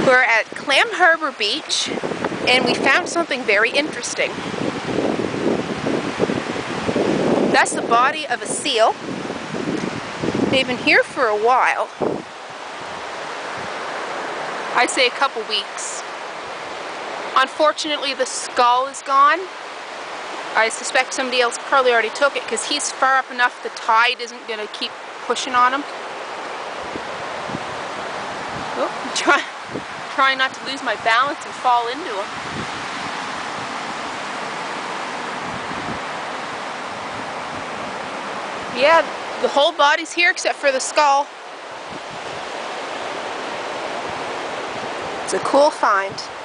We're at Clam Harbour Beach and we found something very interesting. That's the body of a seal. They've been here for a while. I'd say a couple weeks. Unfortunately, the skull is gone. I suspect somebody else probably already took it because he's far up enough the tide isn't going to keep pushing on him. Oh, trying not to lose my balance and fall into him. Yeah, the whole body's here except for the skull. It's a cool find.